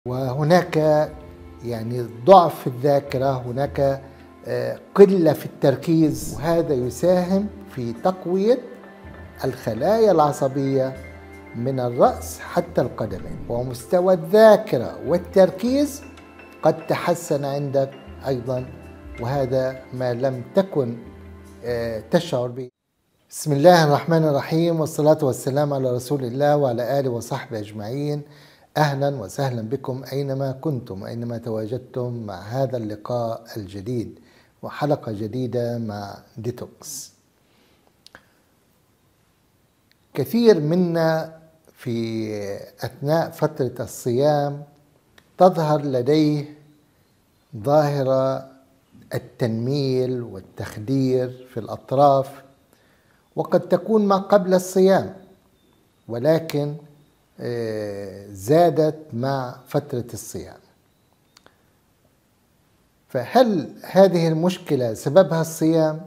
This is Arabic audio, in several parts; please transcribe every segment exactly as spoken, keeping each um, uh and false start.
وهناك يعني ضعف في الذاكرة، هناك قلة في التركيز، وهذا يساهم في تقوية الخلايا العصبية من الرأس حتى القدمين. ومستوى الذاكرة والتركيز قد تحسن عندك أيضا، وهذا ما لم تكن تشعر به. بسم الله الرحمن الرحيم، والصلاة والسلام على رسول الله وعلى آله وصحبه أجمعين. أهلا وسهلا بكم أينما كنتم وأينما تواجدتم مع هذا اللقاء الجديد وحلقة جديدة مع ديتوكس. كثير منا في أثناء فترة الصيام تظهر لديه ظاهرة التنميل والتخدير في الأطراف، وقد تكون ما قبل الصيام ولكن زادت مع فترة الصيام. فهل هذه المشكلة سببها الصيام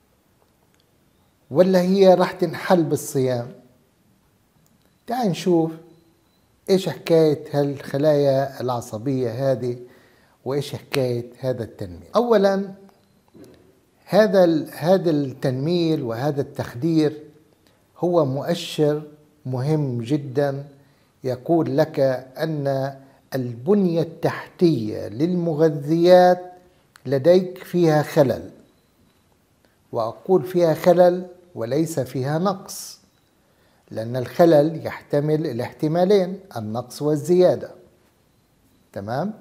ولا هي راح تنحل بالصيام؟ تعال نشوف ايش حكاية هالخلايا العصبية هذه وايش حكاية هذا التنميل. اولا هذا هذا التنميل وهذا التخدير هو مؤشر مهم جدا يقول لك أن البنية التحتية للمغذيات لديك فيها خلل، وأقول فيها خلل وليس فيها نقص، لأن الخلل يحتمل الاحتمالين، النقص والزيادة. تمام؟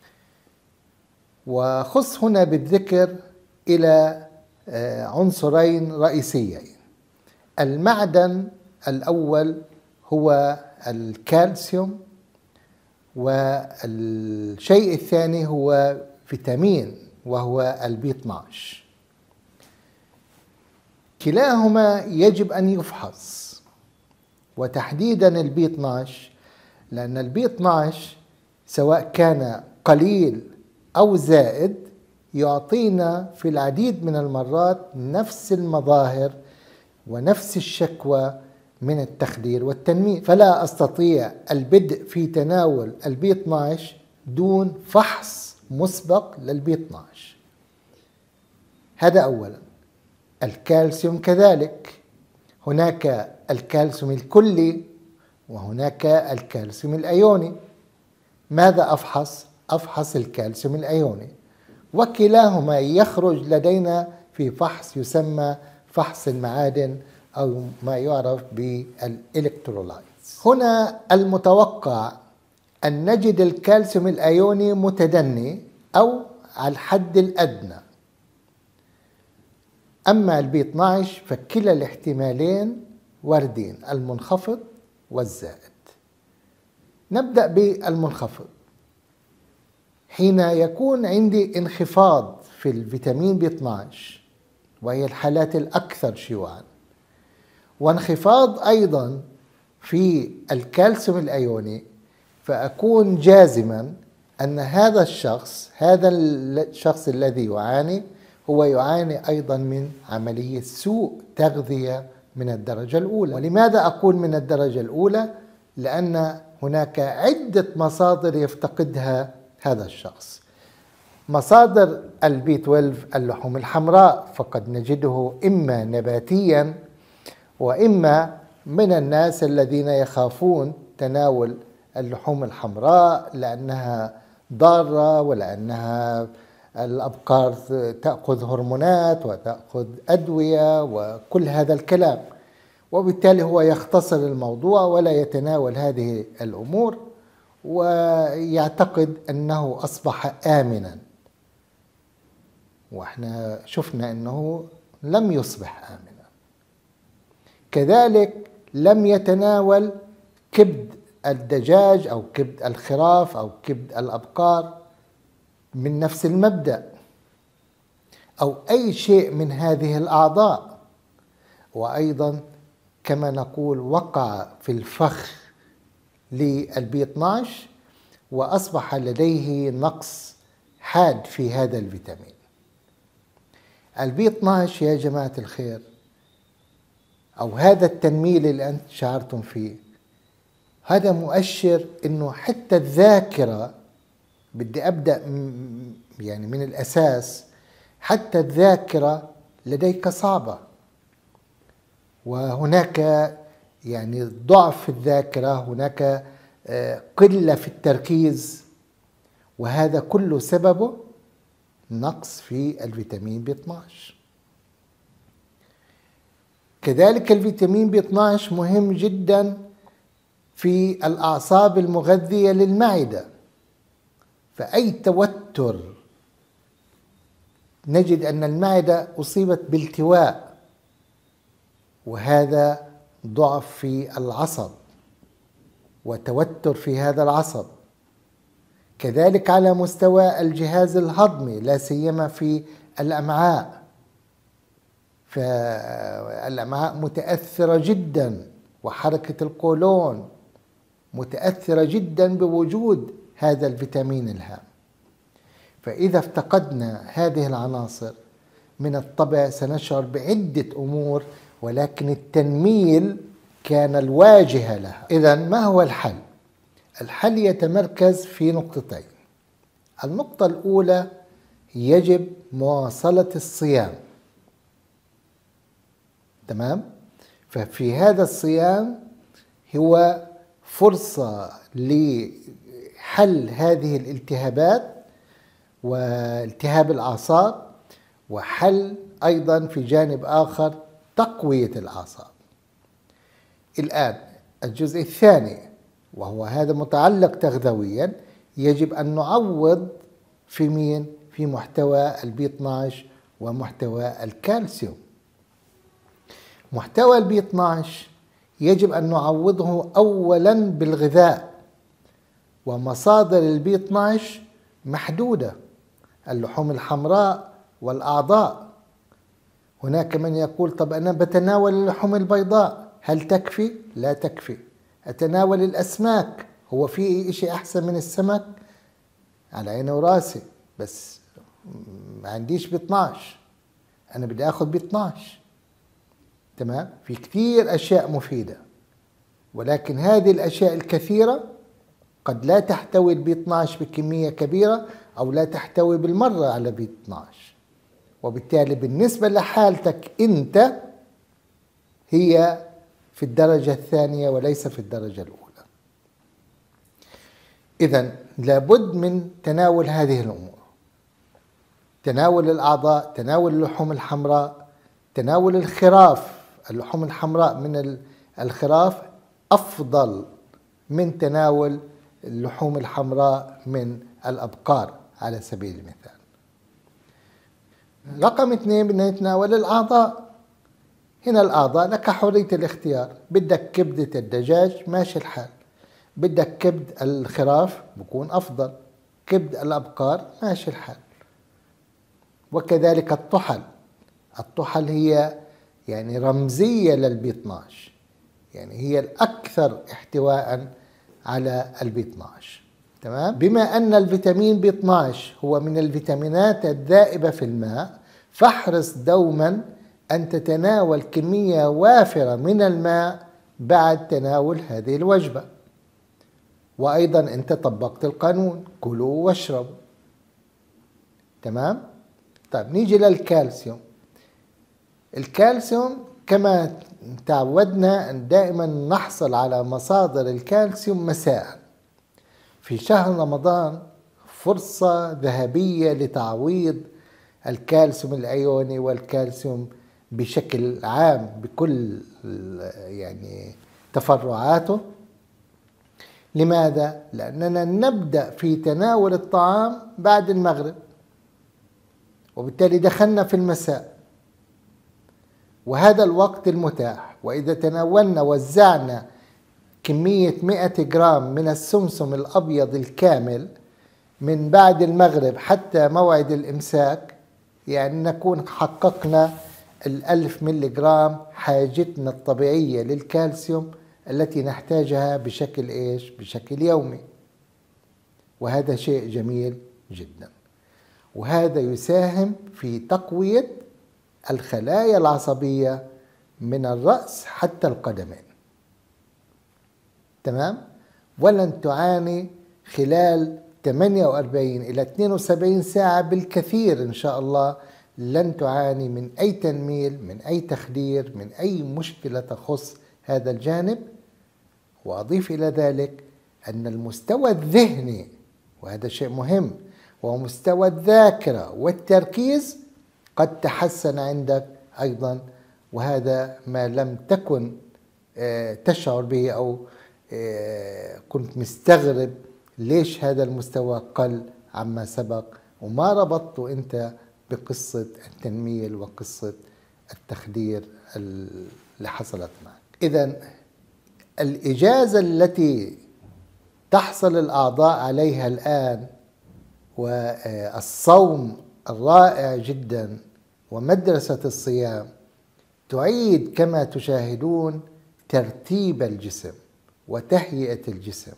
وخص هنا بالذكر إلى عنصرين رئيسيين. المعدن الأول هو الكالسيوم، والشيء الثاني هو فيتامين وهو البي اثني عشر. كلاهما يجب أن يفحص، وتحديدا البي اثني عشر، لأن البي اثني عشر سواء كان قليل أو زائد يعطينا في العديد من المرات نفس المظاهر ونفس الشكوى من التخدير والتنميل. فلا أستطيع البدء في تناول البي اثني عشر دون فحص مسبق للبي اثني عشر. هذا أولا. الكالسيوم كذلك، هناك الكالسيوم الكلي وهناك الكالسيوم الأيوني. ماذا أفحص؟ أفحص الكالسيوم الأيوني، وكلاهما يخرج لدينا في فحص يسمى فحص المعادن أو ما يعرف بالإلكترولايتس. هنا المتوقع أن نجد الكالسيوم الأيوني متدني أو على الحد الأدنى. أما البي اثني عشر فكلا الاحتمالين واردين، المنخفض والزائد. نبدأ بالمنخفض. حين يكون عندي انخفاض في الفيتامين بي اثني عشر وهي الحالات الأكثر شيوعا، وانخفاض أيضا في الكالسيوم الأيوني، فأكون جازما أن هذا الشخص هذا الشخص الذي يعاني هو يعاني أيضا من عملية سوء تغذية من الدرجة الأولى. ولماذا أقول من الدرجة الأولى؟ لأن هناك عدة مصادر يفتقدها هذا الشخص. مصادر البي اثني عشر اللحوم الحمراء، فقد نجده إما نباتيا وإما من الناس الذين يخافون تناول اللحوم الحمراء لأنها ضارة ولأنها الأبقار تأخذ هرمونات وتأخذ أدوية وكل هذا الكلام، وبالتالي هو يختصر الموضوع ولا يتناول هذه الأمور ويعتقد أنه أصبح آمنا، وإحنا شفنا أنه لم يصبح آمنا. كذلك لم يتناول كبد الدجاج أو كبد الخراف أو كبد الأبقار من نفس المبدأ، أو أي شيء من هذه الأعضاء. وأيضا كما نقول وقع في الفخ للبي اثني عشر وأصبح لديه نقص حاد في هذا الفيتامين. البي اثني عشر يا جماعة الخير، أو هذا التنميل اللي أنت شعرتم فيه، هذا مؤشر انه حتى الذاكرة، بدي ابدأ يعني من الاساس، حتى الذاكرة لديك صعبة، وهناك يعني ضعف في الذاكرة، هناك قلة في التركيز، وهذا كله سببه نقص في الفيتامين بي اثني عشر. كذلك الفيتامين بي اثني عشر مهم جدا في الأعصاب المغذية للمعدة، فأي توتر نجد أن المعدة أصيبت بالتواء، وهذا ضعف في العصب وتوتر في هذا العصب. كذلك على مستوى الجهاز الهضمي، لا سيما في الأمعاء، فالأمعاء متأثرة جدا، وحركة القولون متأثرة جدا بوجود هذا الفيتامين الهام. فإذا افتقدنا هذه العناصر من الطبع سنشعر بعدة أمور، ولكن التنميل كان الواجهة لها. إذن ما هو الحل؟ الحل يتمركز في نقطتين. النقطة الأولى، يجب مواصلة الصيام. تمام؟ ففي هذا الصيام هو فرصة لحل هذه الالتهابات والتهاب الأعصاب، وحل أيضا في جانب آخر تقوية الأعصاب. الآن الجزء الثاني، وهو هذا متعلق تغذويا، يجب أن نعوض في مين؟ في محتوى البي اثني عشر ومحتوى الكالسيوم. محتوى البي اثني عشر يجب أن نعوضه أولا بالغذاء، ومصادر البي اثني عشر محدودة، اللحوم الحمراء والأعضاء. هناك من يقول طب أنا بتناول اللحوم البيضاء، هل تكفي؟ لا تكفي. أتناول الأسماك، هو في إشي أحسن من السمك؟ على عيني وراسي، بس ما عنديش بي اثني عشر، أنا بدي أخذ بي اثني عشر. تمام؟ في كثير أشياء مفيدة، ولكن هذه الأشياء الكثيرة قد لا تحتوي البي اثني عشر بكمية كبيرة، أو لا تحتوي بالمرة على بي اثني عشر، وبالتالي بالنسبة لحالتك أنت هي في الدرجة الثانية وليس في الدرجة الأولى. إذن لابد من تناول هذه الأمور: تناول الأعضاء، تناول اللحوم الحمراء، تناول الخراف. اللحوم الحمراء من الخراف أفضل من تناول اللحوم الحمراء من الأبقار على سبيل المثال. رقم اثنين، بدنا نتناول الأعضاء. هنا الأعضاء لك حرية الاختيار، بدك كبدة الدجاج ماشي الحال، بدك كبد الخراف بكون أفضل، كبد الأبقار ماشي الحال. وكذلك الطحل. الطحل هي يعني رمزية للبي اثني عشر، يعني هي الأكثر احتواء على البي اثني عشر. تمام؟ بما أن الفيتامين بي اثني عشر هو من الفيتامينات الذائبة في الماء، فاحرص دوما أن تتناول كمية وافرة من الماء بعد تناول هذه الوجبة. وأيضا أنت طبقت القانون، كلوا واشربوا. تمام؟ طيب نيجي للكالسيوم. الكالسيوم كما تعودنا أن دائما نحصل على مصادر الكالسيوم مساء. في شهر رمضان فرصة ذهبية لتعويض الكالسيوم الأيوني والكالسيوم بشكل عام بكل يعني تفرعاته. لماذا؟ لأننا نبدأ في تناول الطعام بعد المغرب، وبالتالي دخلنا في المساء، وهذا الوقت المتاح. وإذا تناولنا وزعنا كمية مئة جرام من السمسم الأبيض الكامل من بعد المغرب حتى موعد الإمساك، يعني نكون حققنا الألف ملي جرام حاجتنا الطبيعية للكالسيوم التي نحتاجها بشكل إيش؟ بشكل يومي. وهذا شيء جميل جدا، وهذا يساهم في تقوية الخلايا العصبية من الرأس حتى القدمين. تمام؟ ولن تعاني خلال ثمانية وأربعين إلى اثنين وسبعين ساعة بالكثير إن شاء الله. لن تعاني من أي تنميل، من أي تخدير، من أي مشكلة تخص هذا الجانب. وأضيف إلى ذلك أن المستوى الذهني، وهذا شيء مهم، ومستوى الذاكرة والتركيز قد تحسن عندك أيضا، وهذا ما لم تكن تشعر به أو كنت مستغرب ليش هذا المستوى قل عما سبق، وما ربطته أنت بقصة التنميل وقصة التخدير اللي حصلت معك. إذن الإجازة التي تحصل الأعضاء عليها الآن والصوم الرائع جدا ومدرسة الصيام تعيد كما تشاهدون ترتيب الجسم وتهيئة الجسم.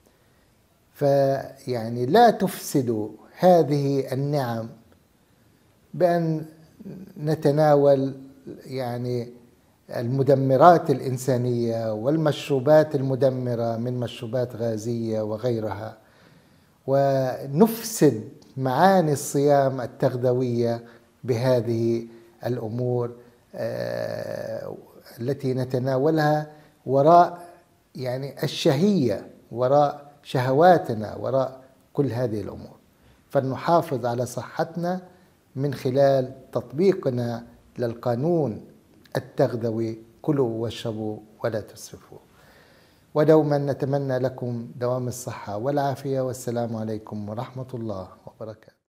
فيعني لا تفسدوا هذه النعم بأن نتناول يعني المدمرات الإنسانية والمشروبات المدمرة من مشروبات غازية وغيرها، ونفسد معاني الصيام التغذوية بهذه الأمور التي نتناولها وراء يعني الشهية، وراء شهواتنا، وراء كل هذه الأمور. فلنحافظ على صحتنا من خلال تطبيقنا للقانون التغذوي: كلوا واشربوا ولا تسرفوا. ودوما نتمنى لكم دوام الصحة والعافية، والسلام عليكم ورحمة الله وبركاته.